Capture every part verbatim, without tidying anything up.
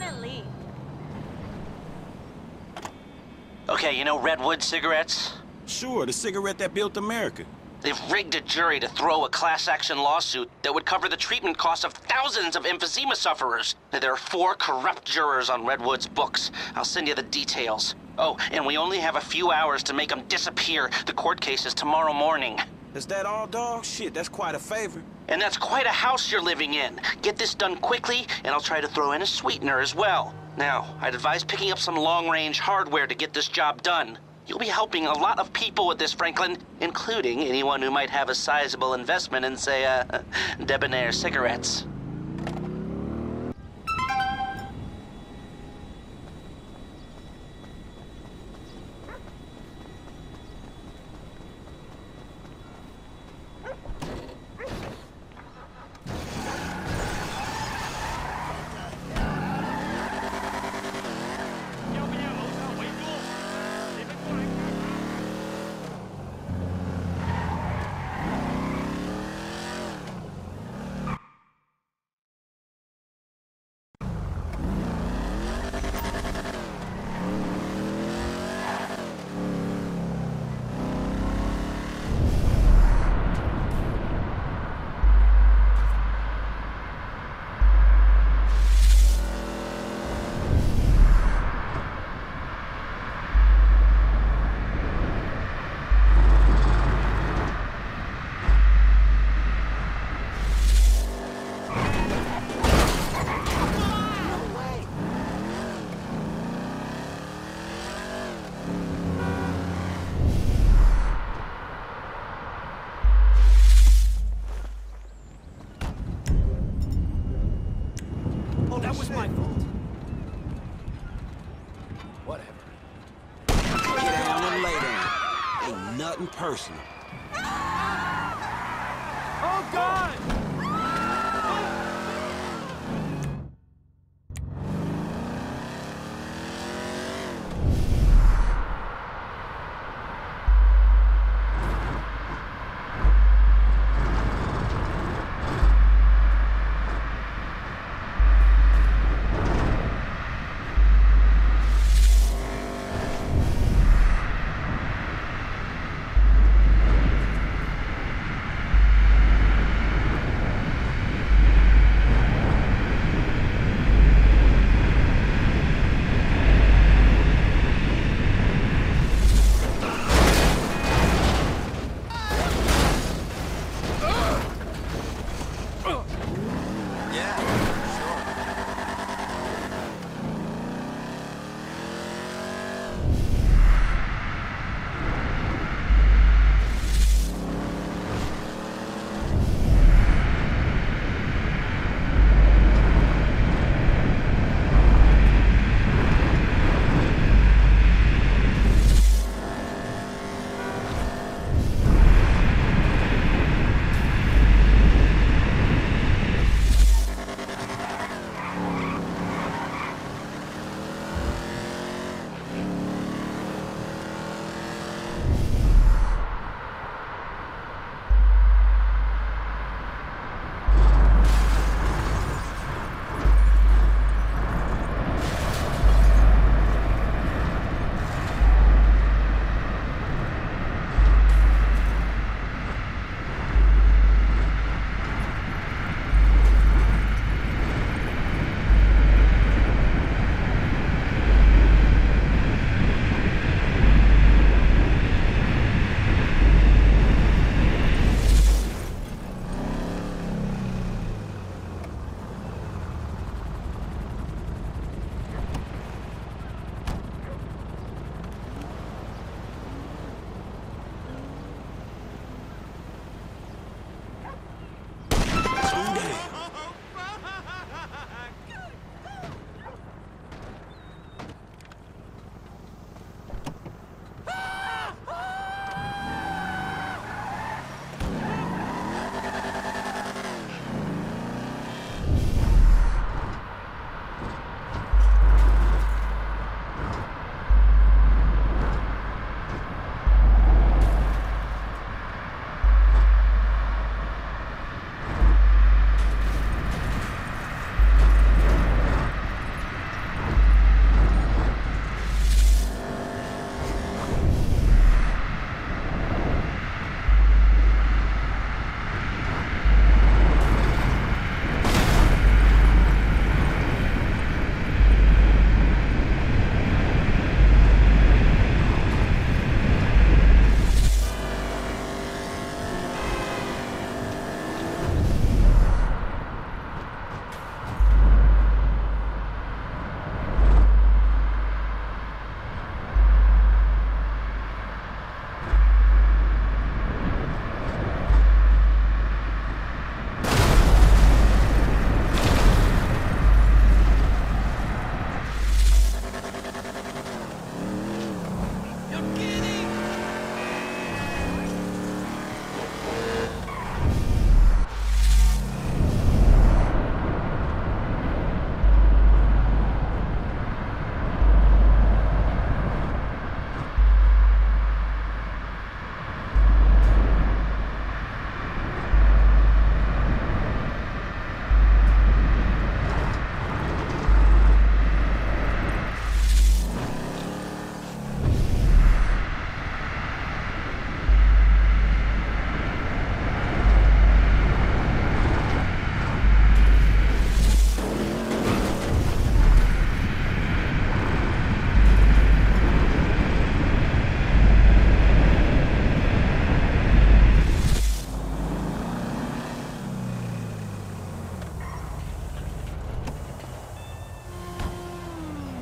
and leave. Okay, you know Redwood cigarettes? Sure, the cigarette that built America. They've rigged a jury to throw a class-action lawsuit that would cover the treatment costs of thousands of emphysema sufferers. There are four corrupt jurors on Redwood's books. I'll send you the details. Oh, and we only have a few hours to make them disappear. The court case is tomorrow morning. Is that all, dog? Shit, that's quite a favor. And that's quite a house you're living in. Get this done quickly, and I'll try to throw in a sweetener as well. Now, I'd advise picking up some long-range hardware to get this job done. You'll be helping a lot of people with this, Franklin, including anyone who might have a sizable investment in, say, uh, Debonair cigarettes. That was my fault. Whatever. Get down and lay down. Ain't nothing personal. Oh, God!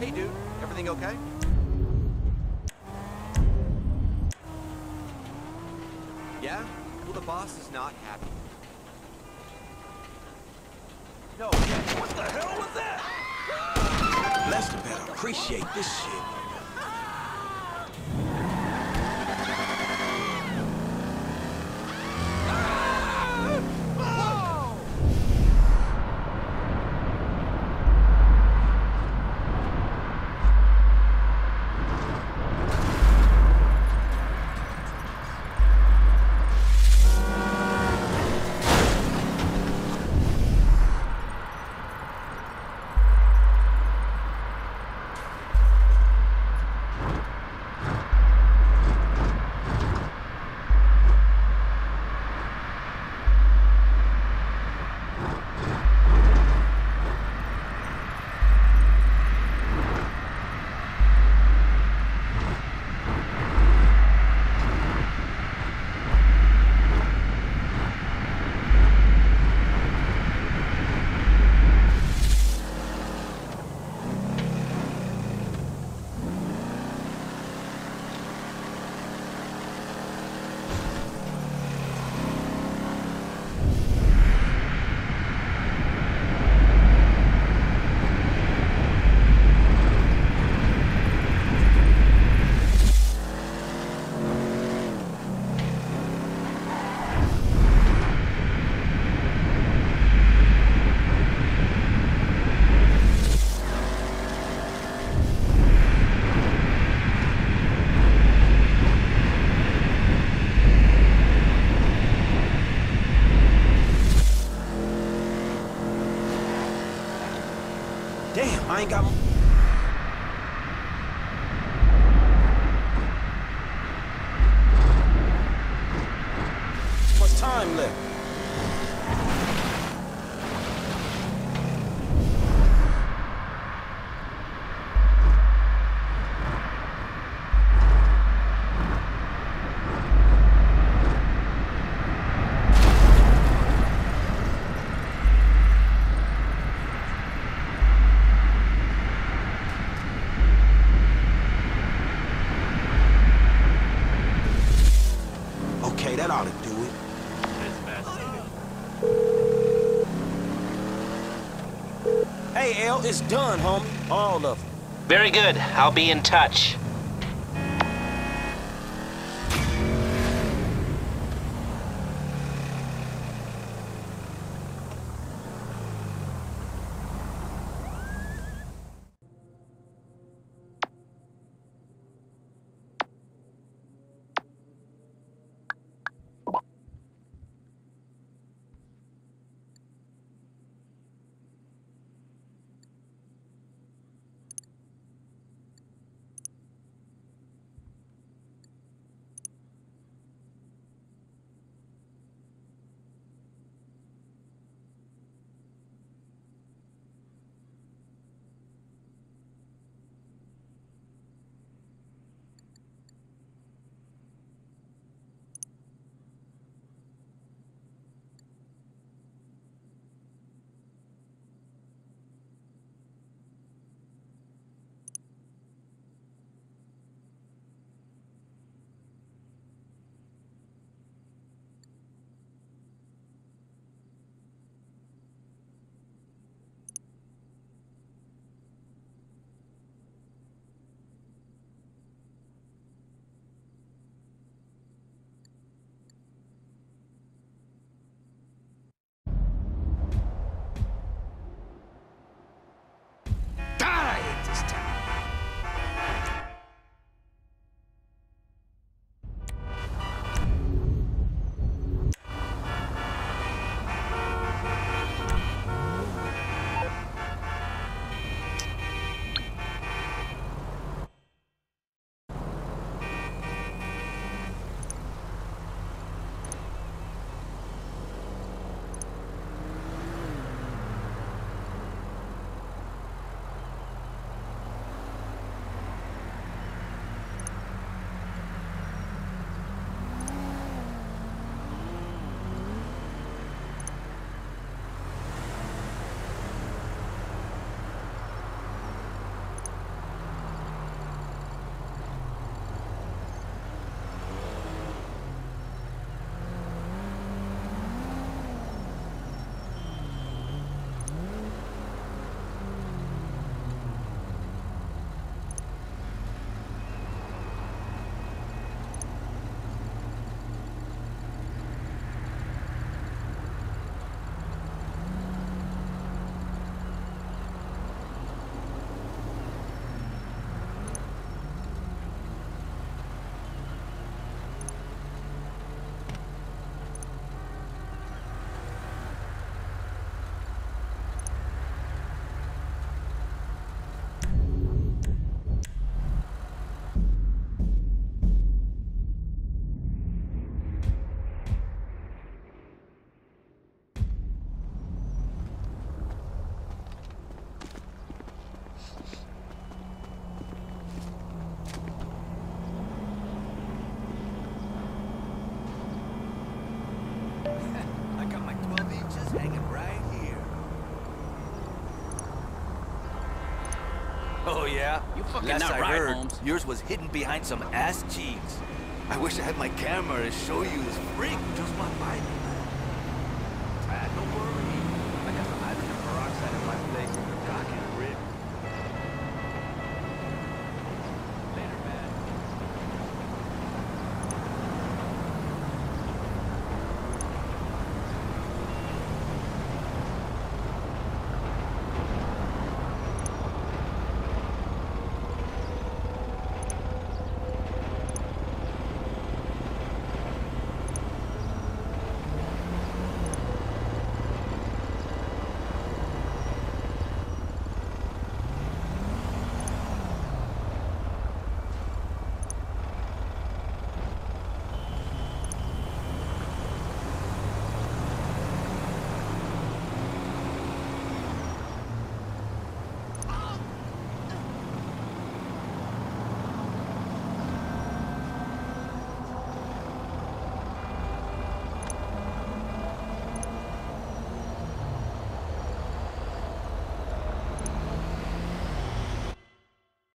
Hey, dude. Everything okay? Yeah? Well, the boss is not happy. No, yeah, what the hell was that? Lester better appreciate this shit. Damn, I ain't got... Much time left. Okay, that ought to do it. Hey, L, it's done, homie. All of them. Very good. I'll be in touch. Oh, yeah? You fucking Last not I right, heard, Holmes. yours was hidden behind some ass jeans. I wish I had my camera to show you this freak just walked by me.